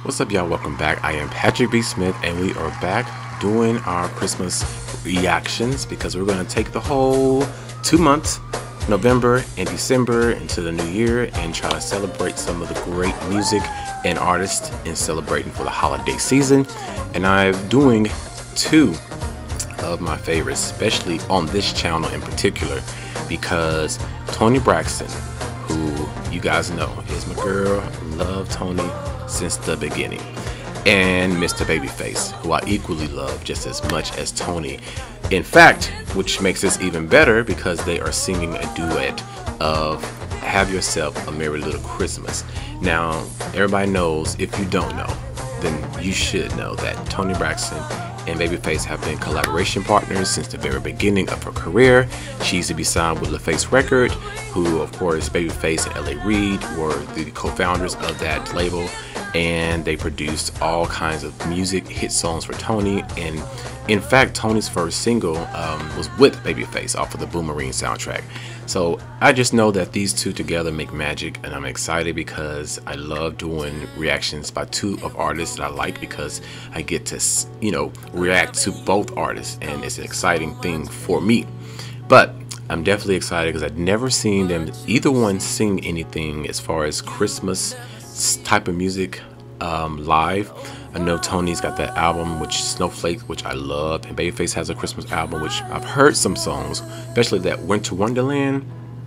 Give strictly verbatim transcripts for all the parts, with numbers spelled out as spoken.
What's up, y'all? Welcome back. I am Patrick B. Smith, and we are back doing our Christmas reactions because we're going to take the whole two months, November and December, into the new year and try to celebrate some of the great music and artists and celebrating for the holiday season. And I'm doing two of my favorites, especially on this channel in particular, because Toni Braxton, who you guys know is my girl, love Toni since the beginning, and Mister Babyface, who I equally love just as much as Toni. In fact, which makes this even better because they are singing a duet of Have Yourself a Merry Little Christmas. Now, everybody knows, if you don't know, then you should know that Toni Braxton and Babyface have been collaboration partners since the very beginning of her career. She used to be signed with LaFace Record, who of course Babyface and L A Reid were the co-founders of that label, and they produced all kinds of music, hit songs for Toni. And in fact, Toni's first single um, was with Babyface off of the Boomerang soundtrack. So I just know that these two together make magic, and I'm excited because I love doing reactions by two of artists that I like, because I get to, you know, react to both artists, and it's an exciting thing for me. But I'm definitely excited because I've never seen them, either one, sing anything as far as Christmas type of music um, live. I know Toni's got that album, which Snowflake, which I love, and Babyface has a Christmas album, which I've heard some songs, especially that Winter Wonderland.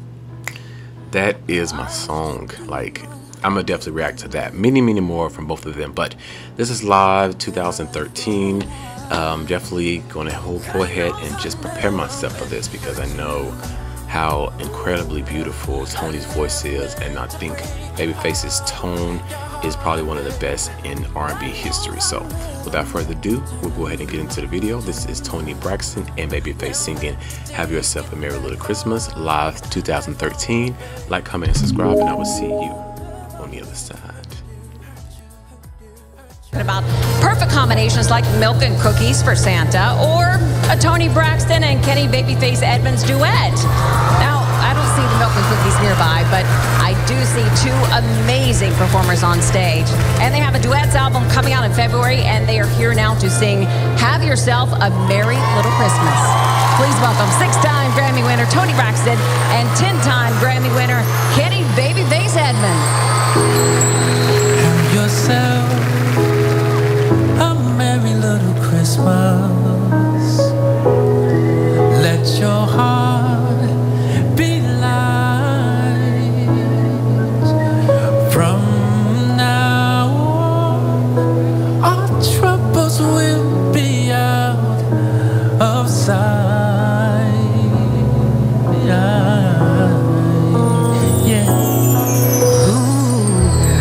That is my song. Like, I'm gonna definitely react to that. Many, many more from both of them. But this is live two thousand thirteen. Um, definitely gonna go ahead and just prepare myself for this because I know how incredibly beautiful Toni's voice is, and I think Babyface's tone is probably one of the best in R and B history. So without further ado, we'll go ahead and get into the video. This is Toni Braxton and Babyface singing Have Yourself a Merry Little Christmas, live two thousand thirteen. Like, comment, and subscribe, and I will see you on the other side. About perfect combinations like milk and cookies for Santa, or a Toni Braxton and Kenny Babyface Edmonds duet. Now, I don't see the milk and cookies nearby, but I do see two amazing performers on stage. And they have a duets album coming out in February, and they are here now to sing Have Yourself a Merry Little Christmas. Please welcome six-time Grammy winner Toni Braxton and ten-time Grammy winner Kenny Babyface Edmonds. Have yourself Christmas. Let your heart be light. From now on, our troubles will be out of sight. Yeah. Ooh.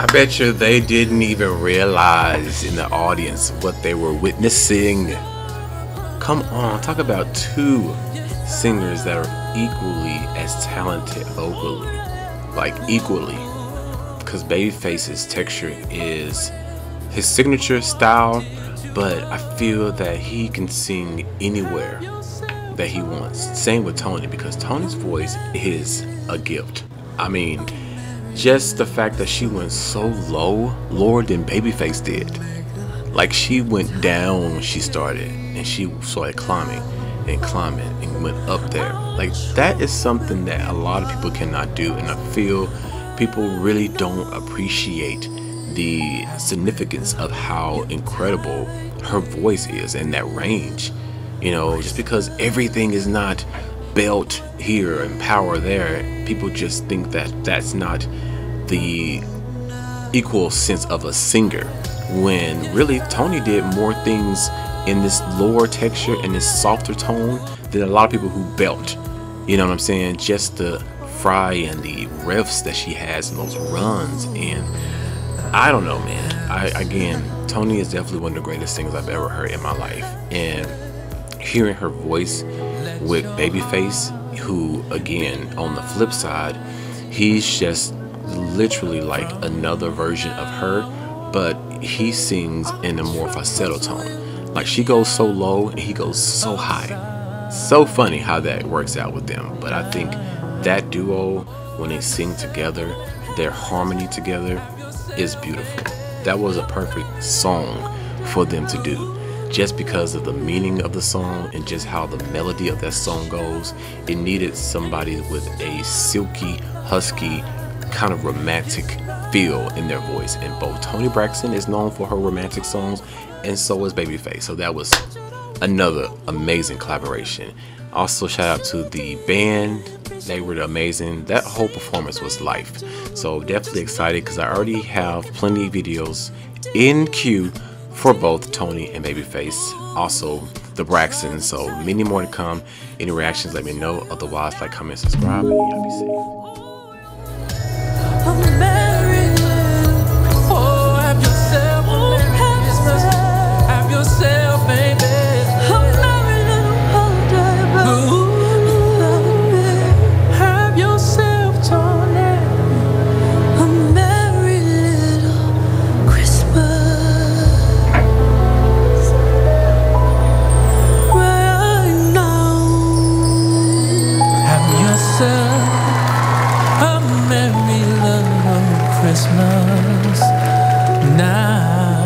bet you they didn't even realize in the audience what they were witnessing. Come on, talk about two singers that are equally as talented vocally. Like equally. Because Babyface's texture is his signature style, but I feel that he can sing anywhere that he wants. Same with Tony, because Tony's voice is a gift. I mean, just the fact that she went so low, lower than Babyface did. Like she went down when she started, and she started climbing and climbing and went up there. Like that is something that a lot of people cannot do, and I feel people really don't appreciate the significance of how incredible her voice is and that range. You know, just because everything is not belt here and power there, people just think that that's not the equal sense of a singer, when really Tony did more things in this lower texture and this softer tone than a lot of people who belt. You know what I'm saying? Just the fry and the riffs that she has in those runs, and I don't know, man. I again, Tony is definitely one of the greatest singers I've ever heard in my life, and hearing her voice with Babyface, who again on the flip side, he's just literally like another version of her, but he sings in a more falsetto tone. Like she goes so low and he goes so high. So funny how that works out with them. But I think that duo, when they sing together, their harmony together is beautiful. That was a perfect song for them to do. Just because of the meaning of the song and just how the melody of that song goes, it needed somebody with a silky, husky, kind of romantic feel in their voice. And both Toni Braxton is known for her romantic songs, and so is Babyface. So that was another amazing collaboration. Also, shout out to the band. They were amazing. That whole performance was life. So definitely excited, because I already have plenty of videos in queue for both Tony and Babyface, also the Braxtons. So many more to come. Any reactions, let me know. Otherwise, like, comment, subscribe, and y'all be safe. A merry little Christmas now.